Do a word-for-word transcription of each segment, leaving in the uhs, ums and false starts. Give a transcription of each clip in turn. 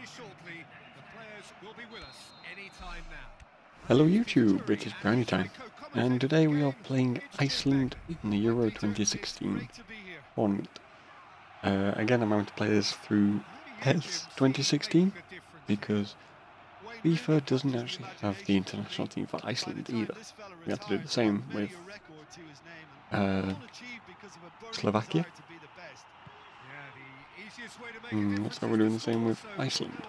Hello YouTube, it is Brownie time, and today we are playing Iceland in the Euro twenty sixteen tournament. Uh, again, I'm going to play this through PES twenty sixteen, because FIFA doesn't actually have the international team for Iceland either. We have to do the same with uh, Slovakia. Mm, looks like we're doing the same with Iceland.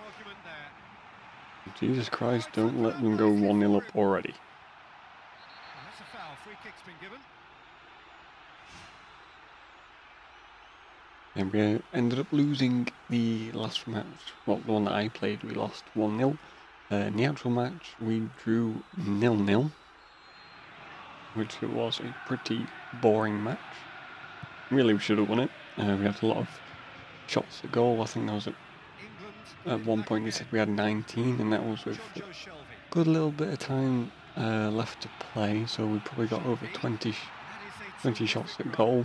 Jesus Christ, don't let them go one nil up already. And we ended up losing the last match, well, the one that I played, we lost one nil. Uh, in the actual match, we drew nil nil, which was a pretty boring match. Really, we should have won it. Uh, we had a lot of shots at goal. I think there was a At one point they said we had nineteen, and that was with a good little bit of time uh, left to play, so we probably got over twenty, twenty shots at goal.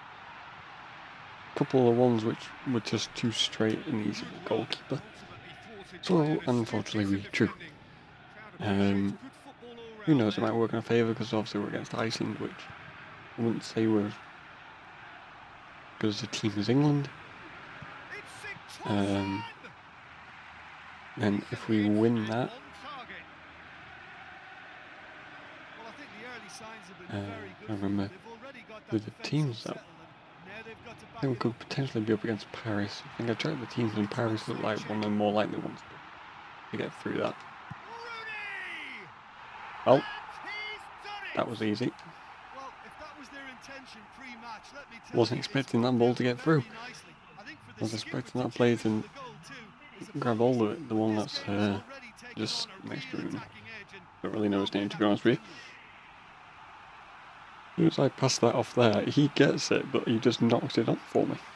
A couple of ones which were just too straight and easy for the goalkeeper. So unfortunately we drew. Um, who knows, it might work in our favour, because obviously we're against Iceland, which I wouldn't say we're as good as a team as England. Um, And if we win that, uh, I remember with the teams that I think we could potentially be up against Paris. I think I checked the teams, and Paris looked like one of the more likely ones to get through that. Well, that was easy. Wasn't expecting that ball to get through. I was expecting that play to grab all of it, the one that's uh, just next to him. Don't really know his name, to be honest with you. As soon as I pass that off there, he gets it, but he just knocks it up for me.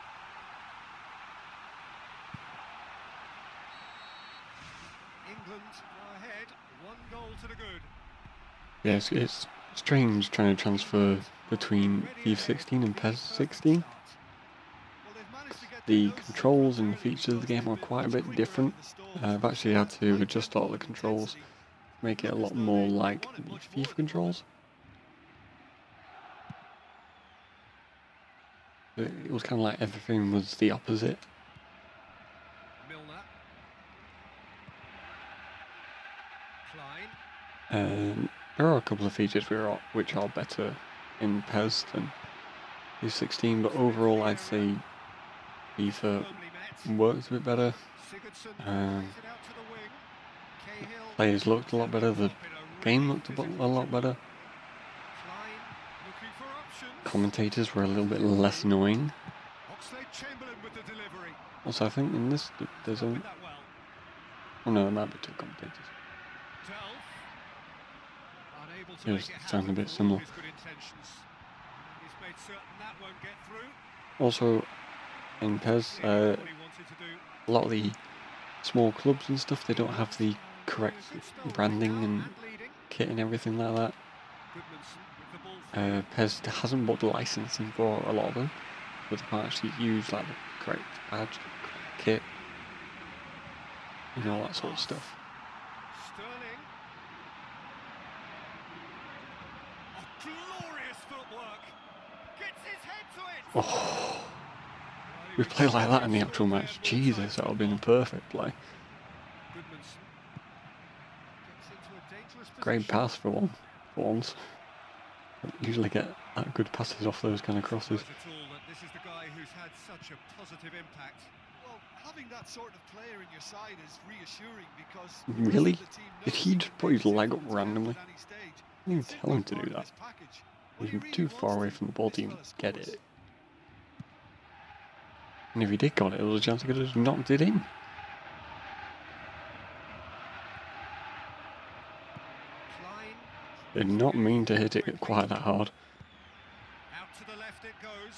England go ahead, one goal to the good. Yes, it's strange trying to transfer between FIFA sixteen and PES sixteen. The controls and the features of the game are quite a bit different. Uh, I've actually had to adjust all the controls to make it a lot more like the FIFA controls. It was kind of like everything was the opposite. Um, there are a couple of features which are better in PES than FIFA sixteen, but overall I'd say FIFA works a bit better. Um, players looked a lot better. The game looked a lot better. Commentators were a little bit less annoying. Also, I think in this there's a. Oh no, there might be two commentators. It was sounding a bit similar. Also, in PES, uh, a lot of the small clubs and stuff, they don't have the correct branding and kit and everything like that. Uh, PES hasn't bought the licensing for a lot of them, but they can't actually use like the correct badge, kit, and all that sort of stuff. Oh. We play like that in the actual match. Jesus, that would have been a perfect play. Great pass for one, for once. Don't usually get that good passes off those kind of crosses. Really? Did he just put his leg up randomly? I didn't even tell him to do that. He was too far away from the ball to even get it. And if he did got it, there was a chance he could have just knocked it in. Did not mean to hit it quite that hard. Out to the left it goes.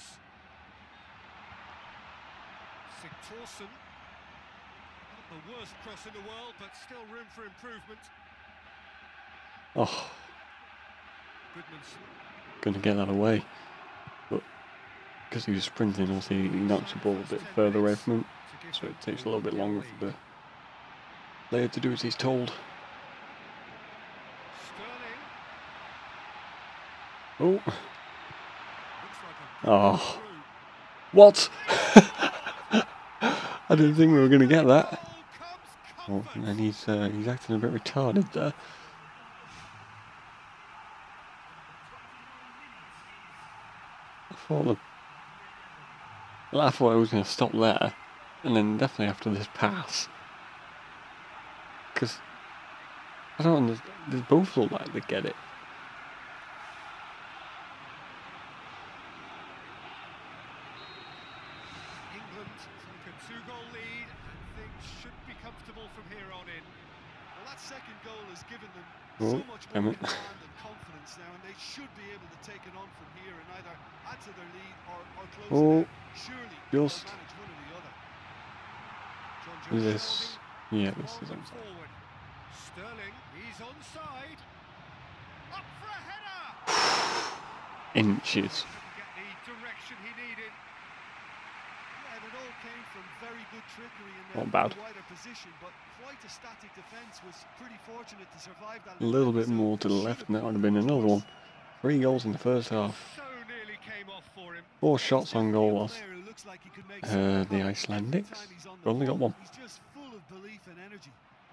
Sigtorsson. Not the worst cross in the world, but still room for improvement. Oh. Gonna get that away. But because he was sprinting, obviously he knocks the ball a bit further away from him. so it takes a little bit longer for the player to do as he's told. Oh. Oh. What? I didn't think we were going to get that. Oh, and he's, uh, he's acting a bit retarded there. I thought, the, well, I thought I was going to stop there, and then definitely after this pass. Because I don't understand, they both look like they get it. England take a two-goal lead and things should be comfortable from here on in. Well, that second goal has given them Oh, so much damn more it. command and confidence now, and they should be able to take it on from here and either add to their lead or, or close Oh, it out. Surely they'll just manage one or the other. John is Jones this. holding Yeah, the this is ball onside. forward. Sterling, he's onside. Up for a header. Inches. Couldn't get the direction he needed. Yeah, and it all came from very good trickery in Not the bad. wider position, but quite a static defence was pretty fortunate to survive that. A little bit more to the left, and that would have been another one. Three goals in the first half. So nearly came off for him. Four shots on goal lost. Player who looks like he could make Uh, something the happen Icelandics every time he's on the only got ball. one. He's just full of belief and energy.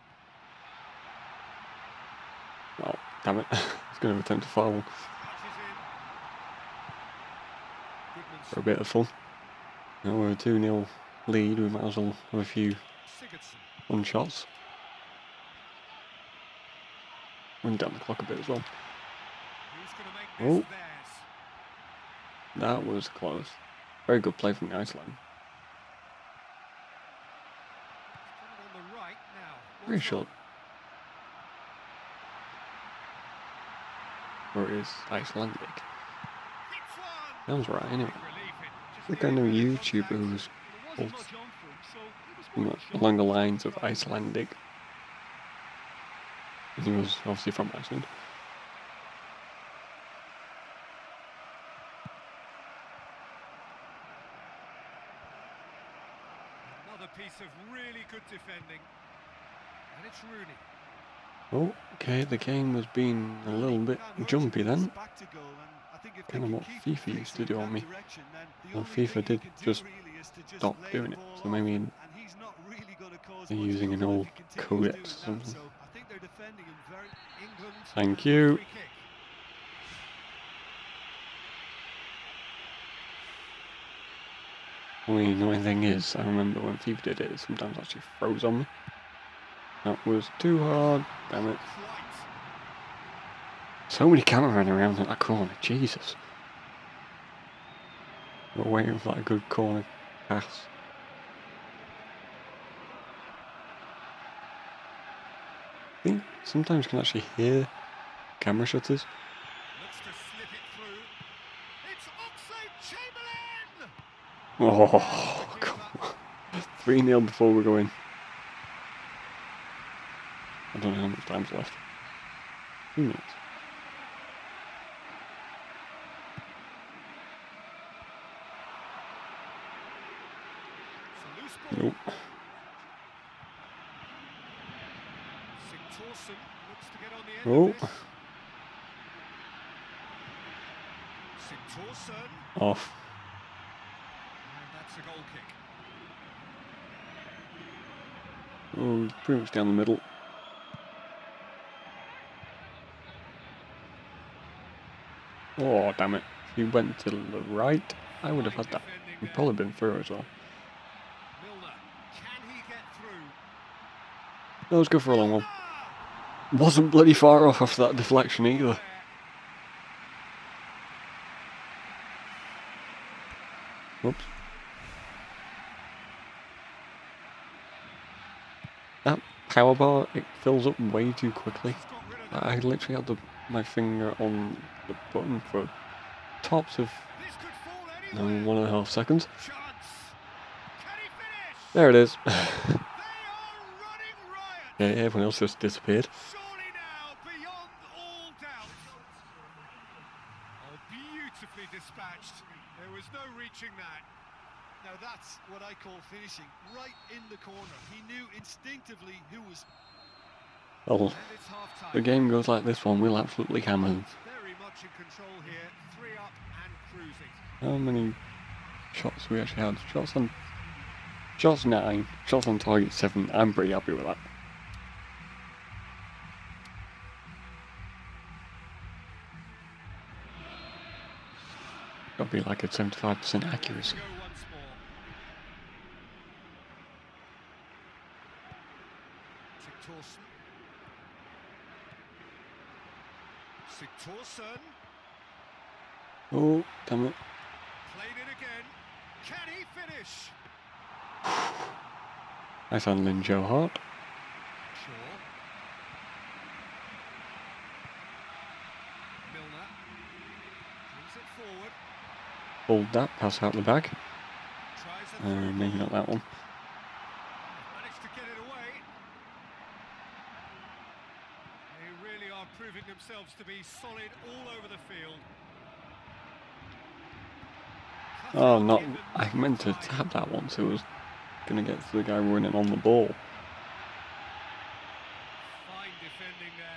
Oh, damn it. He's going to attempt to foul for a bit of fun. Now we're a two nil lead, we might as well have a few fun shots. Run down the clock a bit as well. Oh, that was close. Very good play from Iceland. Pretty sure. Or it is Icelandic. Sounds right anyway. I think I know a YouTuber who's called, you know, along the lines of Icelandic. And he was obviously from Iceland. Another piece of really good defending. And it's Rooney. Oh, okay, the game was being a little bit jumpy then. Kind of what FIFA used to do on me. Well, FIFA did just stop doing it, so maybe they're using an old codex or something. Thank you. Only annoying thing is, I remember when FIFA did it, it sometimes actually froze on me. That was too hard, damn it. So many cameramen around in that corner, Jesus. We're waiting for that good corner pass. I think sometimes you can actually hear camera shutters. Oh, come on. three nil before we go in. I don't know how much time's left. Two minutes. Nope. Oh. Off. Oh, pretty much down the middle. Oh, damn it. If you went to the right, I would have had that. We'd probably been through as well. That was good for a long one. Wasn't bloody far off after that deflection either. Oops. That power bar, it fills up way too quickly. I literally had the, my finger on the button for tops of no, one and a half seconds. There it is. Yeah, everyone else just disappeared. Surely now, beyond all doubt. Oh, beautifully dispatched. There was no reaching that. Now that's what I call finishing, right in the corner. He knew instinctively who was... Well, And it's half-time. the game goes like this one, we'll absolutely hammer them. Very much in control here, three up and cruising. How many shots we actually had? Shots on... Shots nine, shots on target seven. I'm pretty happy with that. Got to be like a seventy-five percent accuracy. Sigtorsson. Oh, damn it. Played it again. Can he finish? Nice handling, Joe Hart. Sure. Milner. Brings it forward. Hold that, pass out the bag. Tries Uh, maybe not that one. Managed to get it away. They really are proving themselves to be solid all over the field. Oh, not. I meant to tap that one, so it was going to get to the guy running on the ball. Fine defending there.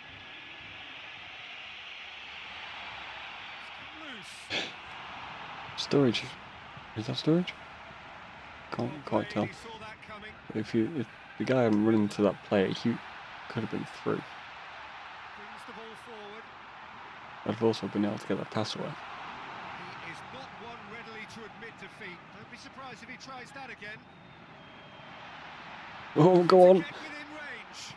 Loose. Storage. Is that storage? Can't Well quite tell. played, he saw that coming. If you, if the guy hadn't run into that player, he could have been through. Brings the ball forward. I'd have also been able to get that pass away. He is not one readily to admit defeat. Don't be surprised if he tries that again. Oh, go on. Get within range.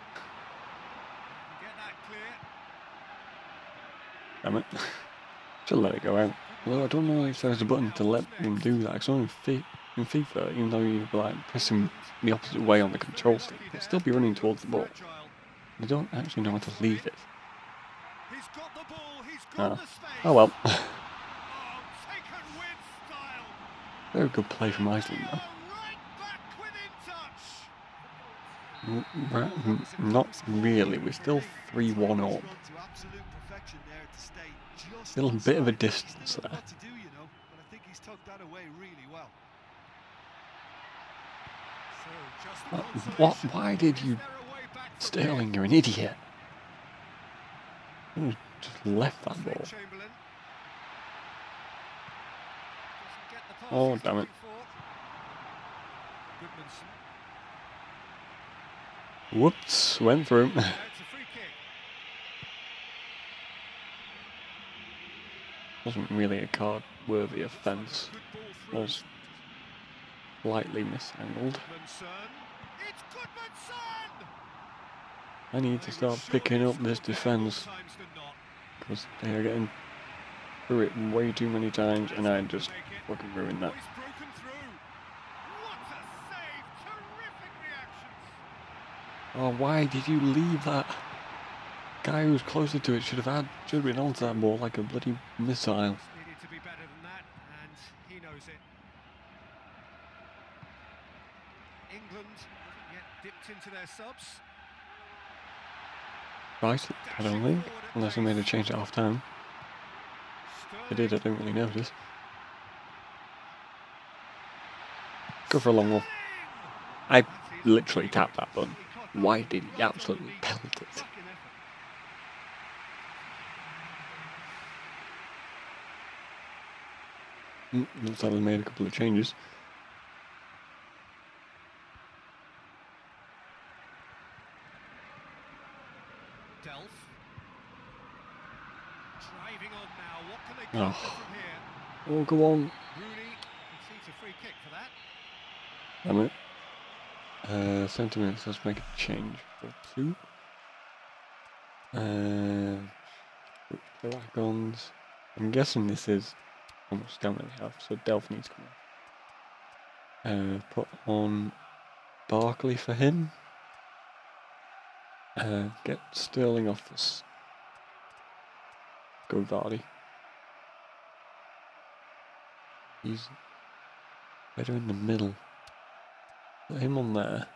Get that clear. Damn it. Should let it go out. Although I don't know if there's a button to let them do that. Because only in, in FIFA, even though you'd be like pressing the opposite way on the control stick, they'll still be running towards the ball. They don't actually know how to leave it. He's got the ball. He's got Oh, the space. oh well. Oh, taken with style. Very good play from Iceland They though. are right back within touch. Mm, right, mm, Not really, we're still three one up. Still a bit of a distance there. What to do, you know, but I think he's tucked that away really well. So, just the Uh, consolation. what? Why did you, Is there a way back from Sterling? here? You're an idiot. You just left that ball. Chamberlain. Doesn't get the pass Oh, he's damn it. looking for. Goodmanson. Whoops, went through. Now it's a free kick. Wasn't really a card-worthy offence. Good ball through. Was slightly misangled. Goodmanson. It's Goodmanson! I need to start picking up this defence Times than not. because they are getting through it way too many times, and I just fucking ruined that. Oh, he's broken through. What a save! Terrific reactions. Oh, why did you leave that? Guy who was closer to it should have had, should have been onto that ball like a bloody missile. Needed to be better than that, and he knows it. England haven't yet dipped into their subs. Right, I don't think, unless I made a change at half time. If I did, I didn't really notice. Go for a long one. I literally tapped that button. Why did he absolutely pelt it? Mm, looks like they made a couple of changes. Delph. Driving on now. What can they go Oh. from here? Oh, go on. Rooney concedes a free kick for that. Damn it. Uh, seventy minutes, let's make a change for two. Uh, Dragons. I'm guessing this is almost don't really have, so Delph needs to come on. Uh, put on Barkley for him. Uh, get Sterling off this. Go Vardy. He's better in the middle. Put him on there.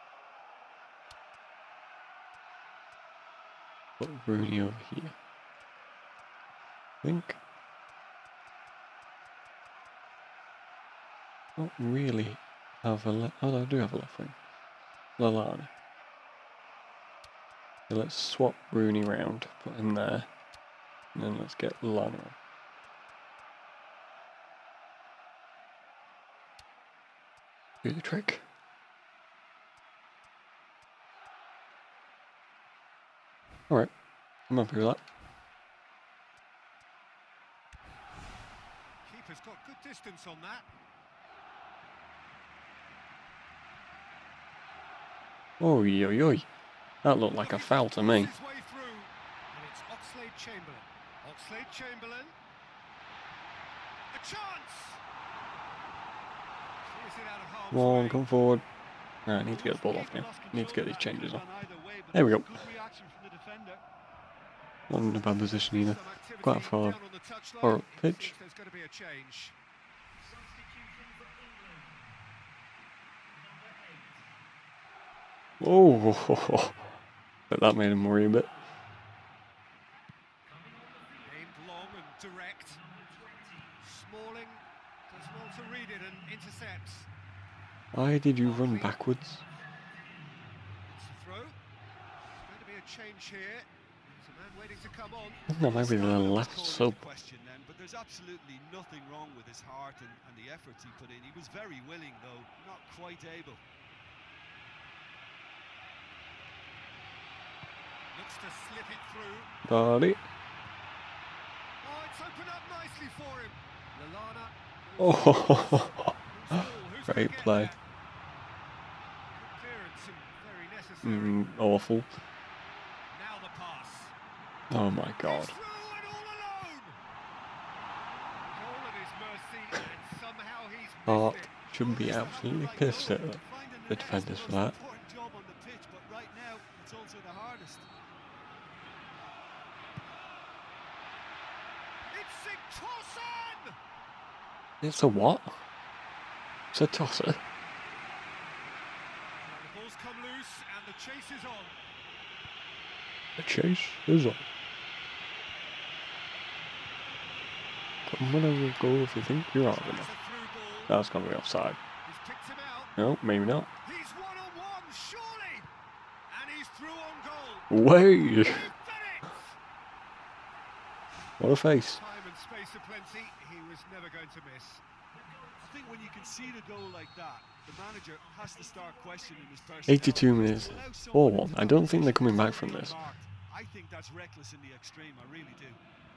Put Rooney over here. I think. Don't really have a left. Oh, no, I do have a left wing. Lallana. So let's swap Rooney round, put him there, and then let's get Lallana on. Do the trick. Alright, I'm happy with that. Keeper's got good distance on that. Oh, yo, yo. That looked like a foul to me. His way through, and it's Oxlade Chamberlain. Oxlade Chamberlain. A chance. Clears it out of harm's Come on, way. come forward. Right, I need to get the ball off now. I need to get these changes on. There we go. Not in a bad position either. Quite far, far up pitch. There's going to be a change. Oh, but that made him worry a bit. Aimed long and direct. Smalling does well to read it and intercepts. Why did you run backwards? It's a throw. There's going to be a change here. There's a man waiting to come on. That might be the last sub. Question then, but there's absolutely nothing wrong with his heart and, and the efforts he put in. He was very willing, though, not quite able. Looks to slip it through. Body. Oh, it's opened up nicely for him. Lallana. Oh, Who's great gonna get play. that? Good clearance and very necessary. Mm, awful. Now the pass. Oh my god. He's through and all alone. Goal at his mercy, and somehow he's Hart missed it. should be absolutely pissed at the defenders for that. Important job on the pitch, but right now it's also the hardest. It's Sigtorsson! It's a what? It's a tosser. The ball's come loose and the chase is on. The chase is on. Come on over, go if you think you're hard It's a enough. through ball. That's gonna be offside. He's picked him out. No, maybe not. He's one on one, surely! And he's through on goal. Way! He's done it! What a face. Time and space aplenty, he was never going to miss. I think when you concede a goal like that, the manager has to start questioning his personnel. eighty-two minutes, four one. I don't think they're coming back from this. I think that's reckless in the extreme, I really do.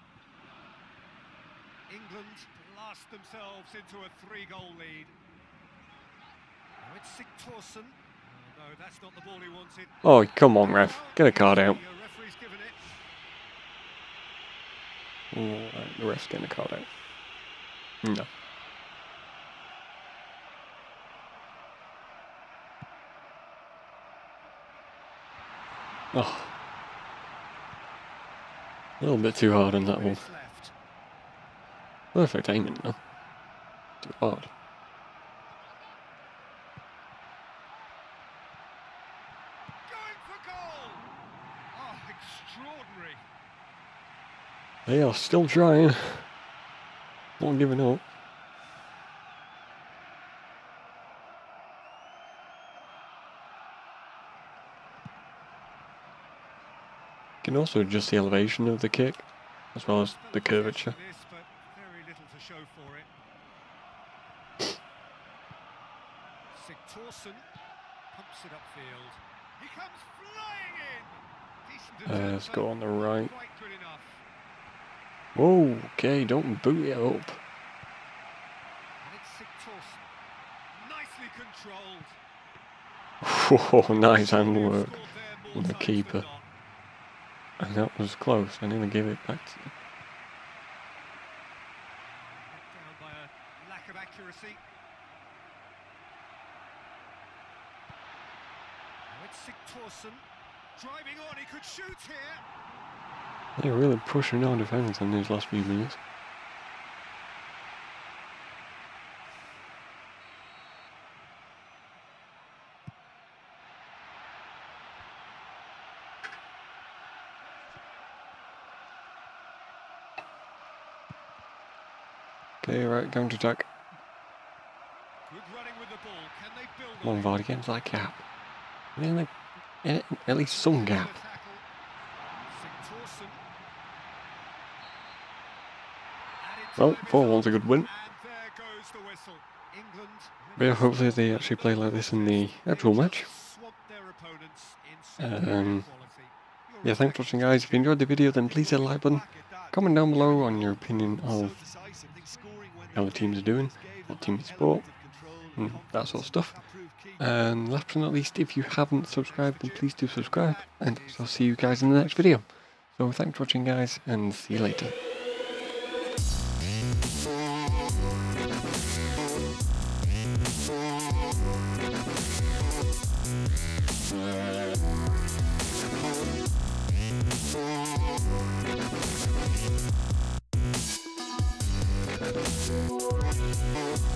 England blast themselves into a three-goal lead. Now it's Sigtorsson. Oh, no, that's not the ball he wanted. Oh, come on, ref. Get a card out. The referee's given it. Oh, right, the ref's getting a card out. No. Oh. A little bit too hard on that one. Minutes left. Perfect aiming though. Too hard. Going for goal! Oh, extraordinary. They are still trying. Not giving up. You can also adjust the elevation of the kick, as well as the curvature. This, but very little to show for it. Sigtorsson pumps it upfield. He comes flying in. Decent Uh, attempt, let's but go on the right. quite good enough. Whoa, okay, don't boot it up. And it's Sigtorsson. Nicely controlled. Oh, nice handwork Scored there more on the times keeper. than not. And that was close. I nearly gave it back to them. Let down by a lack of accuracy. Now it's Sigtorsson. Driving on, he could shoot here. They're really pushing our defence in these last few minutes. Okay, right, counter attack. build Come on, Vardy, get into that gap. Get in the, in it, at least some gap. Sigthorsson. Well, four one's a good win. And there goes the whistle. England. But yeah, hopefully they actually play like this in the actual match. Swamped their opponents in Um, quality. yeah, thanks for watching, guys. If you enjoyed the video, then please hit the like button. Comment down below on your opinion of how the teams are doing, what team you support, and that sort of stuff. And last but not least, if you haven't subscribed, then please do subscribe. And I'll see you guys in the next video. So thanks for watching, guys, and see you later. We'll be right back.